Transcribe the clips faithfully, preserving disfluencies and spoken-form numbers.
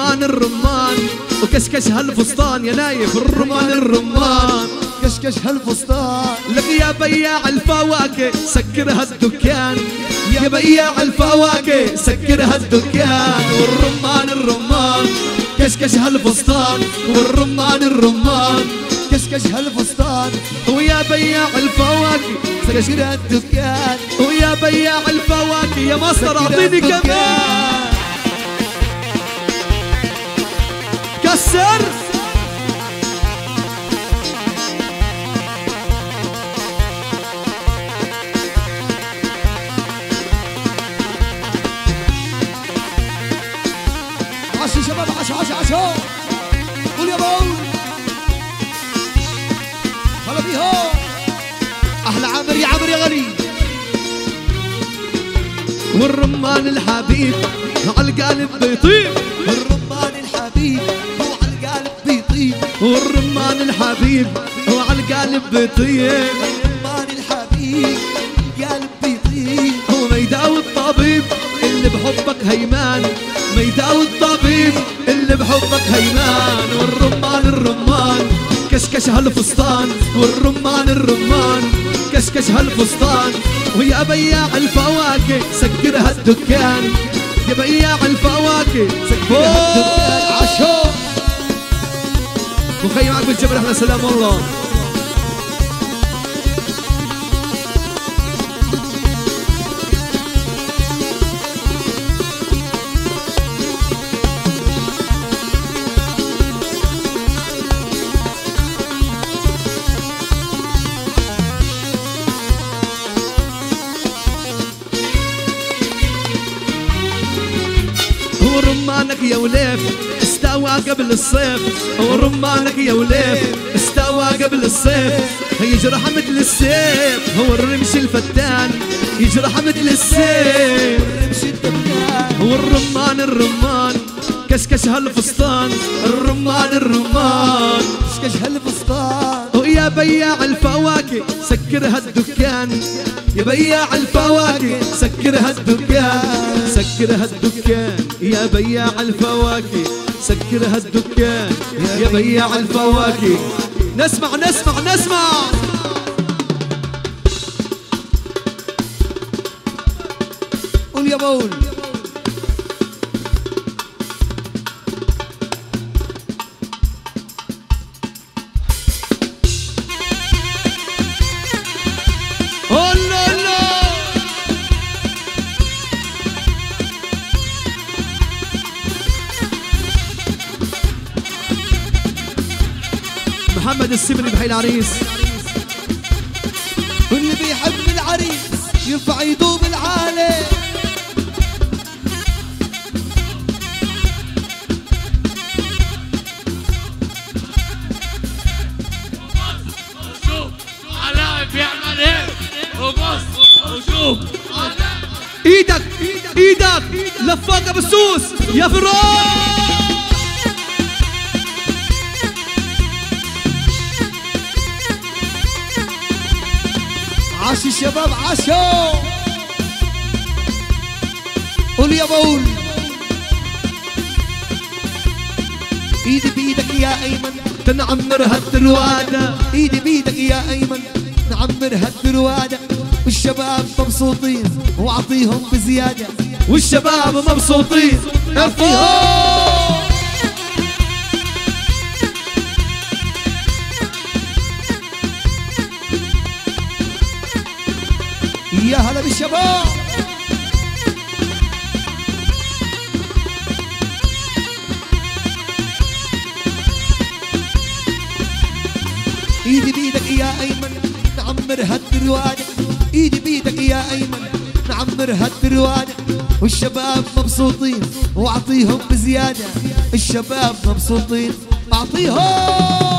والرمان الرمان وكشكش هالفستان يا نايف الرمان الرمان كشكش هالفستان لك يا بياع الفواكه سكر هالدكان يا بياع الفواكه سكر هالدكان والرمان الرمان كشكش هالفستان والرمان الرمان كشكش هالفستان ويا بياع الفواكه سكر هالدكان ويا بياع الفواكه يا مصر اعطيني كمان كسر عشو شباب عشو عشو عشو قول يا بول هلا بيهو احلى عامر يا عامر يا غني والرمان الحبيب على القلب بيطيب الرمان الحبيب هو على القلب بيطيب والرمان الحبيب هو على القلب بيطيب الرمان الحبيب القلب بيطيب هو ما يداوي الطبيب اللي بحبك هيمان ما يداوي الطبيب اللي بحبك هيمان والرمان الرمان كشكش هالفستان والرمان الرمان كشكش هالفستان ويا بياع الفواكه سكر هالدكان يا بياع الفواكه سكر هالدكان عشو مخيم معك بالجبل احنا سلام الله ورمانك يا وليف استوى قبل الصيف ورمانك يا وليف استوى قبل الصيف يجرح مثل السيف هو الرمش الفتان يجرح مثل السيف الرمش الدكان والرمان الرمان كشكش هالفستان الرمان الرمان كشكش هالفستان ويا بياع الفواكه سكر هالدكان يا بياع الفواكه سكر هالدكان سكر هالدكان يا بياع الفواكه سكر هالدكان يا بياع الفواكه نسمع نسمع نسمع قول يا بول محمد السبني بحي العريس واللي بيحب العريس يرفع يدوب العالي وشوف علاء بيعمل هيك وبص وشوف ايدك ايدك لفاقة بالسوس يا فراس عاشي الشباب عاشو قول يا بول ايدي بايدك يا ايمن تنعمر هالتروادة ايدي بايدك يا ايمن نعمر هالتروادة والشباب مبسوطين واعطيهم بزيادة والشباب مبسوطين ارفعوا يا هلا بالشباب ايدي بيدك يا ايمن نعمر هالدروادة ايدي بيدك يا ايمن نعمر هالدروادة والشباب مبسوطين واعطيهم بزيادة الشباب مبسوطين اعطيهم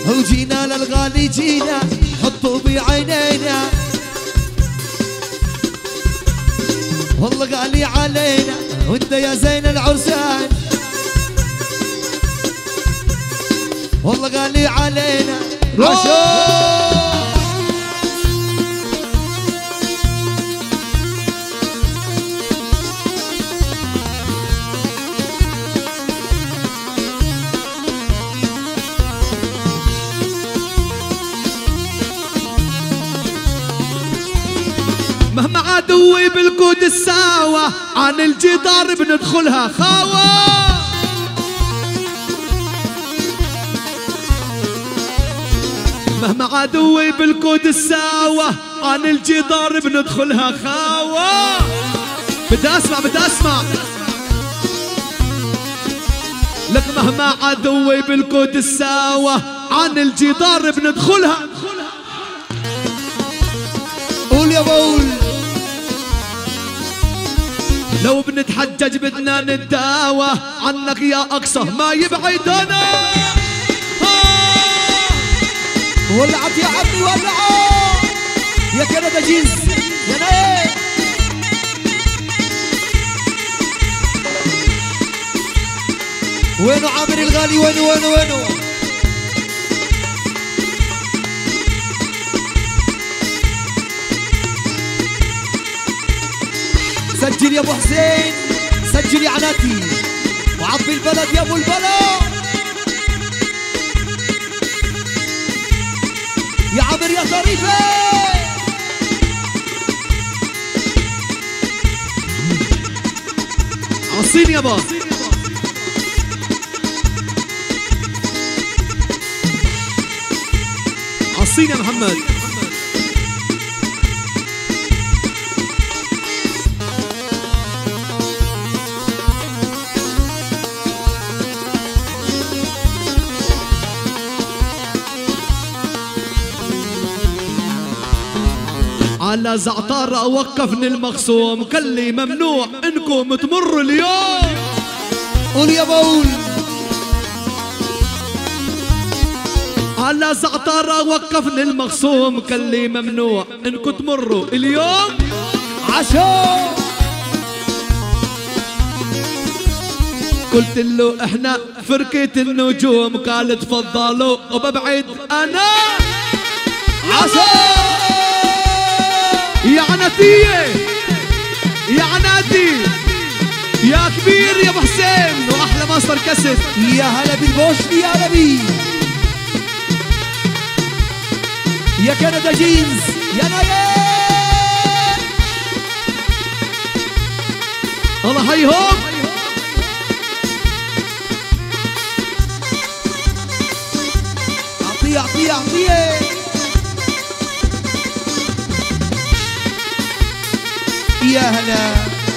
وجينا للغالي جينا حطوا بعينينا والله غالي علينا وانت يا زين العرسان والله غالي علينا رشا مهما عدوي بالكود الساوة عن الجدار بندخلها خاوة مهما عدوي بالكود الساوة عن الجدار بندخلها خاوة. بدي اسمع بدي اسمع لك مهما عدوي بالكود الساوة عن الجدار بندخلها. قول يا بقول لو بنتحجج بدنا نتداوى عنك يا أقصى ما يبعدنا. ولعت يا عمي ولعوا يا كندا جيز يا نايم وينو عامر الغالي وينو وينو وينو سجل يا ابو حسين سجل يا عناتي وعبي البلد يا ابو البلد يا عمر يا طريفه عصين يابا عصين يا محمد. على زعتارة وقفني المخصوم كلي ممنوع انكم تمروا اليوم. قول يا بقول على زعتارة وقفني المخصوم كلي ممنوع انكم تمروا اليوم. عشو قلت له احنا فرقة النجوم قال تفضلوا وببعد انا. عشو يا عناتية يا عناتي يا كبير يا ابو حسين واحلى مصدر كسب. يا هلا بالبوشني يا هلا بيه يا كندا جينز يا نايم الله هيهم اعطيه اعطيه اعطيه يا هلا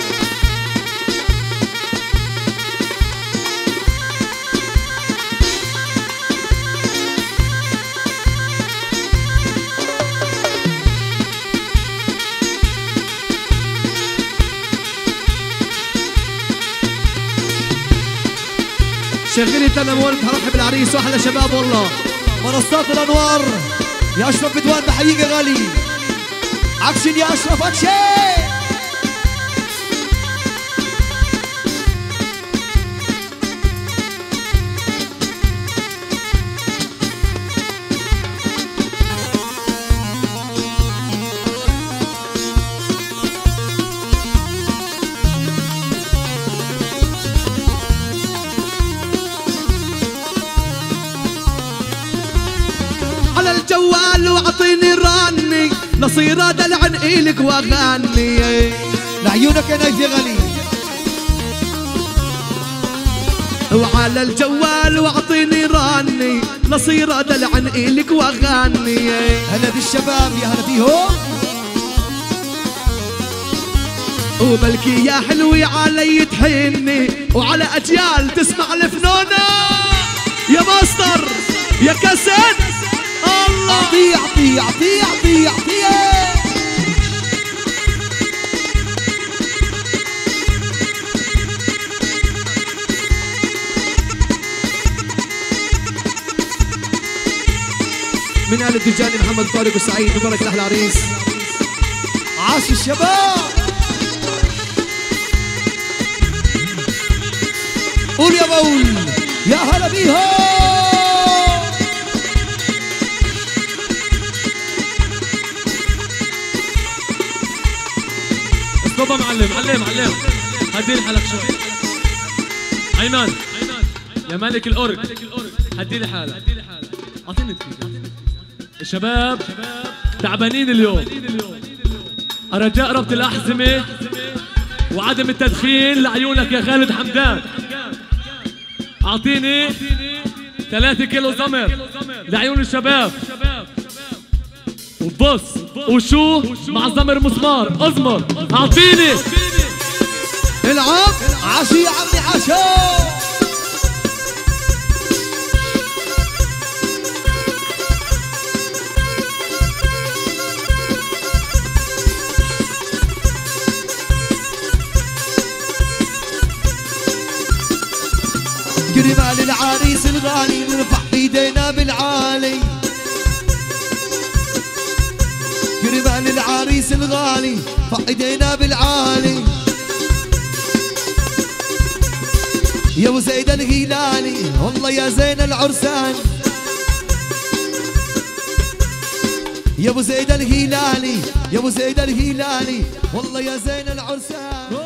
شغلي تنمول بحرحب العريس واحلى شباب والله. منصات الانوار يا اشرف بدوان بحييك يا غالي. اكشن يا اشرف اكشن. على الجوال واعطيني راني نصير دلعن إلك واغني لعيونك يا نايف يا غالي. وعلى الجوال واعطيني راني نصير دلعن إلك واغني. هلا بالشباب يا هلا بيهم. وبلكي يا حلوي علي تحني وعلى أجيال تسمع الفنونة يا ماستر يا كاسد. الله اعطيه اعطيه اعطيه اعطيه اعطيه من آل الدجاني محمد طارق وسعيد مبارك لأحلى عريس. عاش الشباب. قول يا بول يا هلا بيها. اسكوبا معلم معلم معلم هديلي حالك شوي. ايمن يا ملك الأورج هديلي حالك. اعطيني دقيقة. الشباب تعبانين اليوم. رجاء ربط الأحزمة وعدم التدخين لعيونك يا خالد حمدان. اعطيني ثلاثة كيلو زمر لعيون الشباب. وبص وشو مع زمر مسمار ازمر. اعطيني العب عاشي يا عمي عاشو. قريبة للعريس الغالي نرفع ايدينا بالعالي. قريبة للعريس الغالي رفع ايدينا بالعالي. يا ابو زيد الهلالي والله يا زين العرسان. يا ابو زيد الهلالي يا ابو زيد الهلالي والله يا زين العرسان.